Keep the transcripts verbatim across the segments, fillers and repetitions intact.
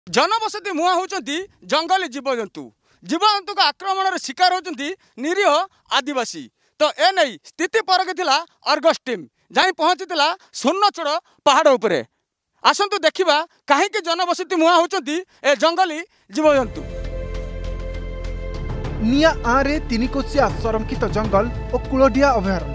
जनबसती मुआ होती जंगली जीवजंतु जीवजंतु आक्रमण शिकार होती निरीह आदिवासी। तो ए नहीं स्थिति परखी अर्गस टीम जाई पहुंची सुन्नचूड़ पहाड़ उपरे। आसतु देखा कहीं जनबसती मुआ होती ए जंगली जीवजंतु। निया आरे तीन कोशिया संरक्षित जंगल और कुलडिया अभयारण्य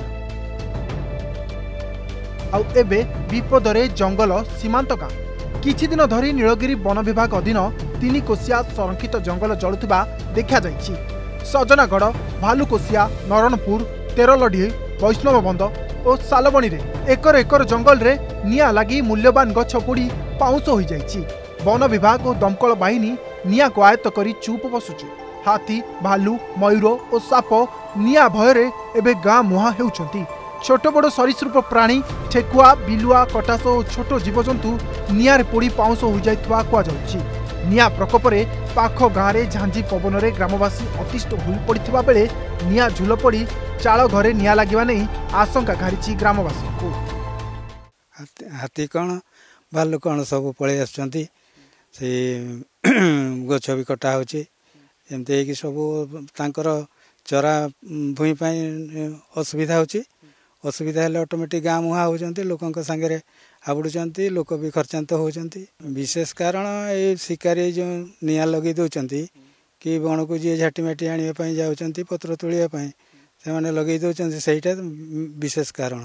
आउ एबे विपदरे जंगल सीमांत गाँ। किछि दिन धरी नीलगिरी वन विभाग अधीन तीन कोशिया संरक्षित जंगल जलुवा देखा जाइछि। सजनागढ़, भालुकोशिया, नरणपुर, तेरलढी, वैष्णवबंध और सालबणी रे एकर एकर जंगल रे निया लगी मूल्यवान गछ पोड़ी पाउंस हो जाइछि। वन विभाग और दमकल बाहिनी निया को आयत्त करी चुप बसुछि। हाथी, भालू, मयूर और साप निया भୟରେ एबे गाँ मुहां हेउछंती। छोट बड़ सरीसृप प्राणी ठेकुआ, बिलुआ, कटास और छोट जीवजंतु निआरे पोड़ी पाउंस हो जाइतवा कुआ जाउछि। निया प्रकोपरे पाख गाँव में झांझी पवन में ग्रामवासी अतिष्ट होई पड़िथिबा बेले निया झुल पड़ी चाल घरे निया लागिबा नै आशंका घारिछि ग्रामवासी को। हाथी कौन भालू कौन सब पलि आसुचंती से गछ भी कटा होछि। एमती सब तांकर चरा भूमि असुविधा होछि। असुविधा हेल्ले ऑटोमेटिक गाँ मुहा होती लोकों सांगे हाबुड़ुंट लोक भी खर्चांत होती। विशेष कारण ये शिकारी जो निआ लगे दौरान कि बण को जी झाटीमाटी आने जाऊँच पत्र तोड़ापी से लगे दौरान से विशेष कारण।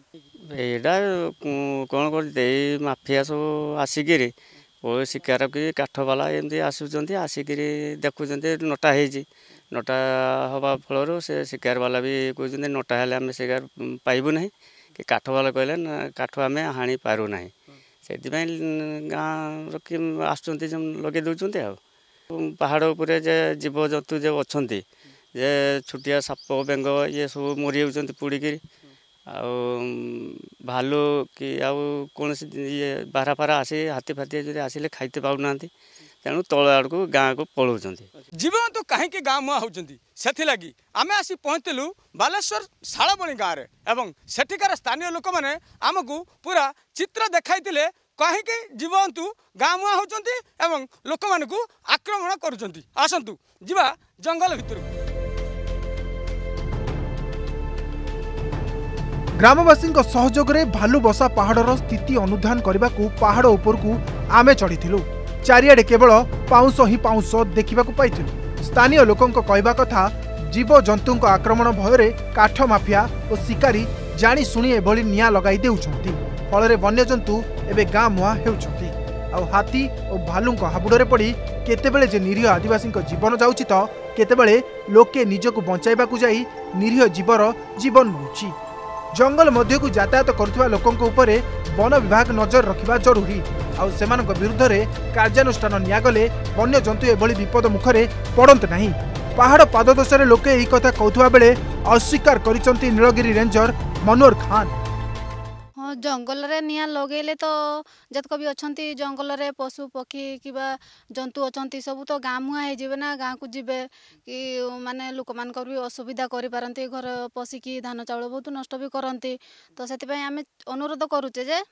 यहाँ कौन कर माफिया सब आसिक शिकार कि काठवाला एमती आसुँच आसिक देखुं नटा हो नटा हवा फल से शिकार वाला भी कहते नटा हेल्ले आम शिकार पाइबू ना कि काठ वाला कहले काठ आम हाणी पारू ना से गाँव रखी आसुँच लगे दौरान आ पहाड़ उपर जे जीवजंतु जो अच्छा जे छुटिया साप बेंग ये सब मरी जाती पुड़िकी भालू कि आउ कौन ये बारा फारा आसी हाथी फाती जो आसिले खाइते पाऊना तेणु तल आड़ को गाँव को पलाउं। जीवजंतु कहीं गाँ मुआ होती से लगी आम आसी पहुँचलु बालेश्वर शालबणी गाँव में एवं सेठिकार स्थानीय लोक मैंने आमको पूरा चित्र देखाई कहीं जीवजंतु गाँ मुआ होती एवं लोक मान आक्रमण करुँच। आसतु जीवा जंगल भितर। ग्रामवासी सहयोग में भालू बसा पहाड़र स्थिति अनुधान करने को पहाड़ उपरकू आमे चढ़ीलु। चारिआडे केवल पाउंस ही पाउंस देखा पाइलु। स्थानीय लोकों कहवा कथा जीवजंतु आक्रमण भୟରେ काठ माफिया और शिकारी जानी शुणी एभली निया लगाई देउछंती। फल वन्यजंतु एबे गाँ मुआ हेउछंती। आ हाथी और भालू हाबुड़े पड़ी केतेबेले जे निरीह आदिवासी जीवन जाउछि तो केतेबेले लोके निजको बंचाइबाकू जाई निरीह जीवर जीवन नउछि। जंगल मध्य को यातायात करुवा लोकों उपरे वन विभाग नजर रखा जरूरी। आउ सेमानक विरुद्ध रे कार्यानुष्ठान नियागले वन्य जंतु एभली विपद मुखरे पड़ते नहीं। पहाड़ पाददेशरे लोके यही कथा कहथुवा बेले अस्वीकार करिसंती नीलगिरी रेंजर मनोहर खान। हाँ जंगल रे निया लगेले तो जतक भी अच्छी जंगल रे पशु पक्षी कि जंतु अच्छा सब तो गाँ मुहा हो ना गाँ को जीवे कि माने लोक मान भी असुविधा करें घर पशिकी धान चाउल बहुत नष्ट भी करती। तो से आम अनुरोध करुचे जे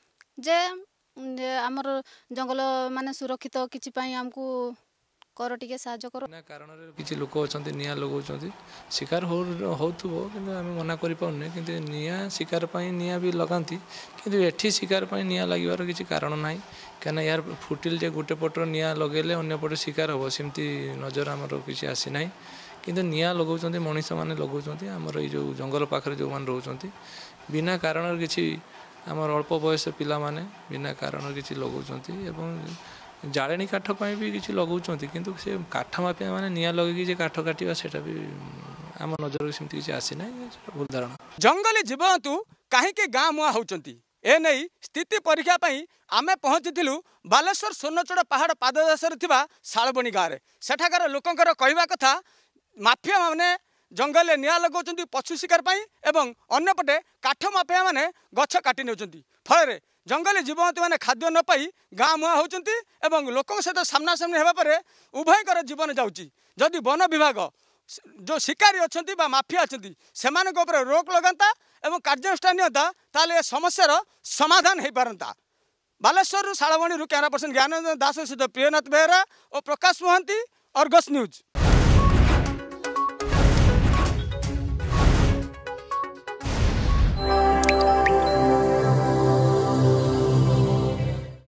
जे आमर जंगल माने सुरक्षित किछि पई हमको कर टिके साहाय्य करो। ना कारण किछि लोक अछंती निया लगाउछंती शिकार हो होतबो किंतु आमे मना करि पाउने किंतु निया शिकार पई निया भी लगांती किंतु एठी शिकार पई निया लागिवार किछि कारण नाही। कना यार फुटिल जे गुटे पटर निया लगेले अन्य पटे शिकार हो सेमती नजर हमर किछि आसी नाही। किंतु निया लगाउछंती मनुष्य माने लगाउछंती हमर ए जो जंगल पाखरे जो मान रहउछंती बिना कारण किछि हमर अल्प बयस पिला माने बिना कारण किछि लगाउछंती एवं जाळेनी काठ पाई भी किछि लगाउछंती किंतु से काठ माफिया माने निया लगेकी जे काठ काटिबा सेटा भी आम नजर सेमती किछि आसी नाही। भूल धारणा। जंगली जीवजंतु कहीं गाँ मुआ होती ए नहीं स्थिति परीक्षा पई आमे पहुंचीलु बालेश्वर सोनचूड़ पहाड़ पाददेशरे थिबा शालबणी गाँव में। सेठाकार लोकंकर कहवा कथा माफिया माने जंगल निया लगाउछंती पशु शिकार पई एवं अन्यपटे काठ माफिया माने गछ काटी नेउछंती। फल जंगली जीवजंतु मैंने खाद्य न पाई गाँ मुआ होती एवं लोकों सहित सामना सामनी होगा पर उभयकर जीवन जाऊँगी। जदि वन विभाग जो शिकारी अच्छा माफिया अच्छा से रोक लगाता एवं कार्यानुष्ठान नियंता ताले समस्यार समाधान हो पारंता। बालेश्वर शालबणी कैमरा पर्सन ज्ञान दास सहित प्रियनाथ बेहरा और प्रकाश महांती अर्गस न्यूज।